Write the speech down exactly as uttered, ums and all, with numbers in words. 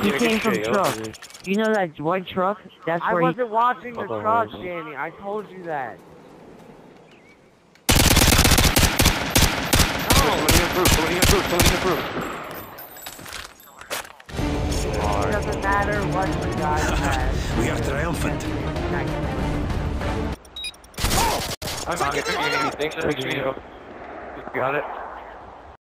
He came from truck. You know that white truck? That's I where wasn't he... watching the truck, Danny. I told you that. Somebody improve, somebody improve, somebody improve. It doesn't matter what the guy says. We are triumphant. I'm not getting anything. Thanks for making me go. Got it.